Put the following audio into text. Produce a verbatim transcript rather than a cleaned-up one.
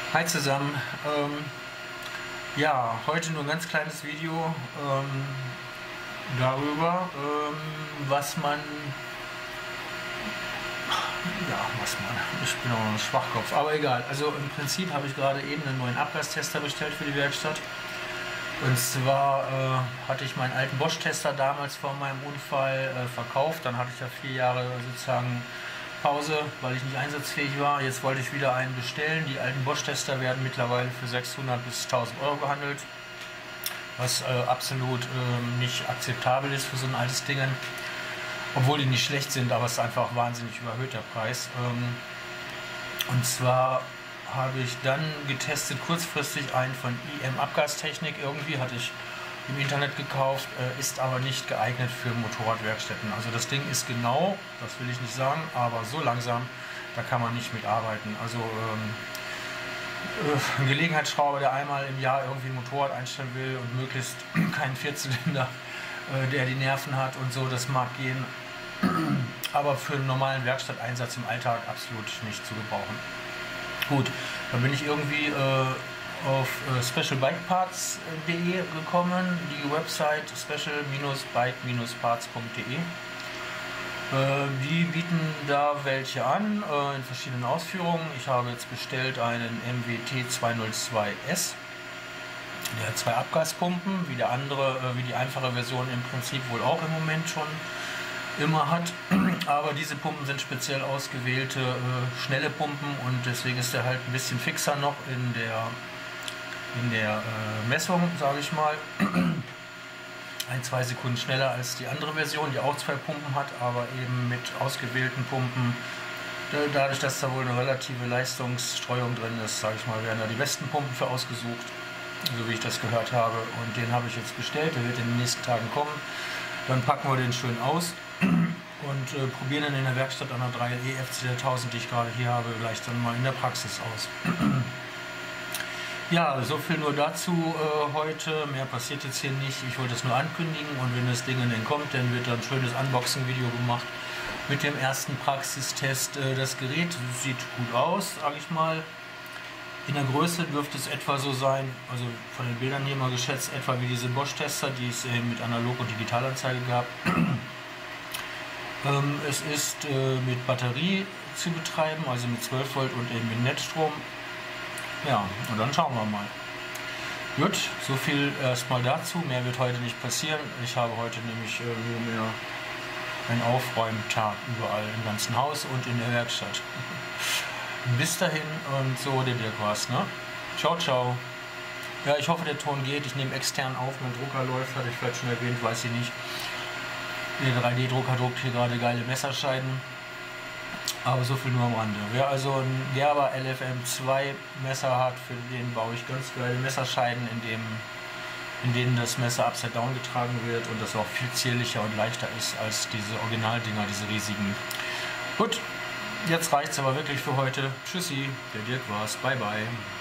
Hi zusammen. Ähm, ja, heute nur ein ganz kleines Video ähm, darüber, ähm, was man, ja, was man, ich bin auch noch ein Schwachkopf, aber egal. Also im Prinzip habe ich gerade eben einen neuen Abgastester bestellt für die Werkstatt. Und zwar äh, hatte ich meinen alten Bosch-Tester damals vor meinem Unfall äh, verkauft. Dann hatte ich ja vier Jahre sozusagen Pause, weil ich nicht einsatzfähig war. Jetzt wollte ich wieder einen bestellen. Die alten Bosch-Tester werden mittlerweile für sechshundert bis tausend Euro gehandelt, was äh, absolut äh, nicht akzeptabel ist für so ein altes Ding. Obwohl die nicht schlecht sind, aber es ist einfach wahnsinnig überhöht, der Preis. Ähm, und zwar habe ich dann getestet, kurzfristig einen von I M Abgastechnik. Irgendwie hatte ich im Internet gekauft, äh, ist aber nicht geeignet für Motorradwerkstätten. Also das Ding ist genau, das will ich nicht sagen, aber so langsam, da kann man nicht mitarbeiten. Also ähm, äh, ein Gelegenheitsschrauber, der einmal im Jahr irgendwie ein Motorrad einstellen will und möglichst keinen Vierzylinder, äh, der die Nerven hat und so, das mag gehen. Aber für einen normalen Werkstatteinsatz im Alltag absolut nicht zu gebrauchen. Gut, dann bin ich irgendwie äh, auf äh, special bike parts punkt de gekommen, die Website special bike parts punkt de. Äh, die bieten da welche an, äh, in verschiedenen Ausführungen. Ich habe jetzt bestellt einen M W T zweihundertzwei S. Der hat zwei Abgaspumpen, wie der andere, äh, wie die einfache Version im Prinzip wohl auch im Moment schon immer hat, aber diese Pumpen sind speziell ausgewählte äh, schnelle Pumpen und deswegen ist er halt ein bisschen fixer noch in der in der äh, Messung, sage ich mal. Ein, zwei Sekunden schneller als die andere Version, die auch zwei Pumpen hat, aber eben mit ausgewählten Pumpen. Dadurch, dass da wohl eine relative Leistungsstreuung drin ist, sage ich mal, werden da die besten Pumpen für ausgesucht, so wie ich das gehört habe. Und den habe ich jetzt bestellt, der wird in den nächsten Tagen kommen. Dann packen wir den schön aus und äh, probieren dann in der Werkstatt an der drei L E F C tausend, die ich gerade hier habe, gleich dann mal in der Praxis aus. Ja, so viel nur dazu äh, heute. Mehr passiert jetzt hier nicht. Ich wollte es nur ankündigen und wenn das Ding dann kommt, dann wird da ein schönes Unboxing-Video gemacht mit dem ersten Praxistest. Äh, das Gerät sieht gut aus, sage ich mal. In der Größe dürfte es etwa so sein, also von den Bildern hier mal geschätzt, etwa wie diese Bosch-Tester, die es äh, mit Analog- und Digitalanzeige gab. ähm, es ist äh, mit Batterie zu betreiben, also mit zwölf Volt und eben mit Netzstrom. Ja, und dann schauen wir mal. Gut, so viel erstmal dazu. Mehr wird heute nicht passieren. Ich habe heute nämlich äh, nur mehr einen Aufräumtag überall im ganzen Haus und in der Werkstatt. Bis dahin und so, der Dirk war's, ne? Ciao, ciao. Ja, ich hoffe, der Ton geht. Ich nehme extern auf, mein Drucker läuft, hatte ich vielleicht schon erwähnt, weiß ich nicht. Der drei D Drucker druckt hier gerade geile Messerscheiden. Aber so viel nur am Rande. Wer also ein Gerber L F M zwei Messer hat, für den baue ich ganz geile Messerscheiden, in, dem, in denen das Messer upside down getragen wird und das auch viel zierlicher und leichter ist als diese Originaldinger, diese riesigen. Gut. Jetzt reicht es aber wirklich für heute. Tschüssi, der Dirk war's. Bye bye.